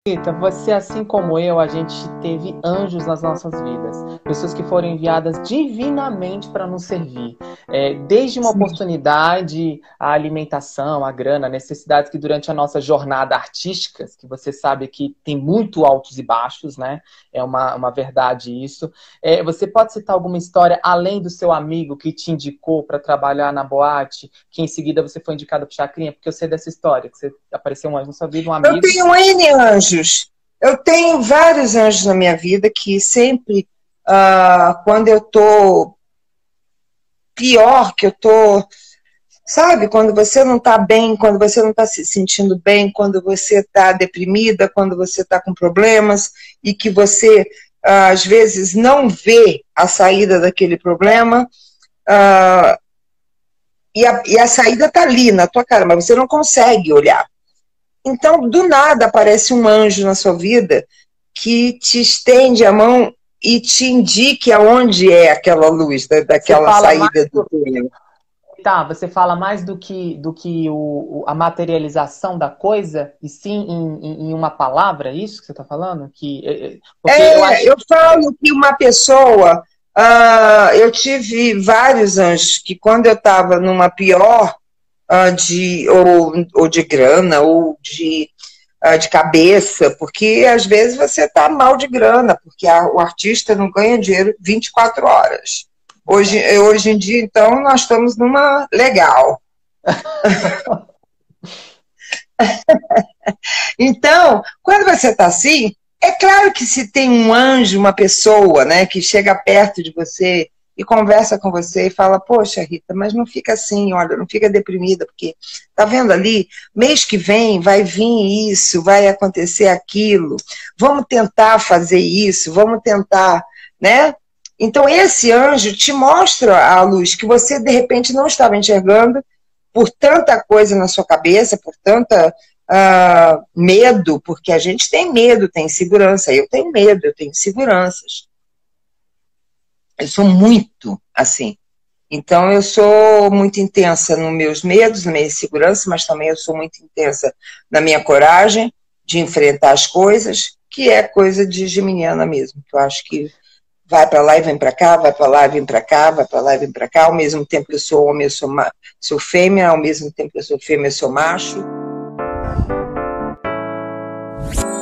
Rita, você, assim como eu, a gente teve anjos nas nossas vidas. Pessoas que foram enviadas divinamente para nos servir. Desde uma Sim. oportunidade, a alimentação, a grana, necessidades que durante a nossa jornada artística, que você sabe que tem muito altos e baixos, né? É uma verdade isso. Você pode citar alguma história, além do seu amigo que te indicou para trabalhar na boate, que em seguida você foi indicado para o Chacrinha? Porque eu sei dessa história, que você apareceu um anjo na sua vida, um Eu amigo. tenho N anjos. Eu tenho vários anjos na minha vida que sempre, quando eu tô pior, que eu tô, sabe, quando você não tá bem, quando você não tá se sentindo bem, quando você tá deprimida, quando você tá com problemas e que você, às vezes, não vê a saída daquele problema, e a saída tá ali na tua cara, mas você não consegue olhar. Então, do nada, aparece um anjo na sua vida que te estende a mão e te indique aonde é aquela luz, Você daquela fala mais saída do do, túnel. tá, você fala mais do que a materialização da coisa, e sim em uma palavra, é isso que você está falando? Porque eu acho Eu que falo que uma pessoa, eu tive vários anjos que quando eu estava numa pior, ou de grana, ou de cabeça, porque às vezes você está mal de grana, porque o artista não ganha dinheiro 24 horas. Hoje em dia, então, nós estamos numa legal. Então, quando você está assim, é claro que se tem um anjo, uma pessoa, né, que chega perto de você e conversa com você e fala, poxa, Rita, mas não fica assim, olha, não fica deprimida, porque tá vendo ali, mês que vem vai vir isso, vai acontecer aquilo, vamos tentar fazer isso, vamos tentar, né? Então esse anjo te mostra a luz que você de repente não estava enxergando por tanta coisa na sua cabeça, por tanta medo, porque a gente tem medo, tem insegurança. Eu tenho medo, eu tenho inseguranças. Eu sou muito assim. Então, eu sou muito intensa nos meus medos, na minha insegurança, mas também eu sou muito intensa na minha coragem de enfrentar as coisas, que é coisa de geminiana mesmo, que eu acho que vai para lá e vem para cá, vai para lá e vem para cá, vai para lá e vem para cá, ao mesmo tempo que eu sou homem, eu sou fêmea, ao mesmo tempo que eu sou fêmea, eu sou macho.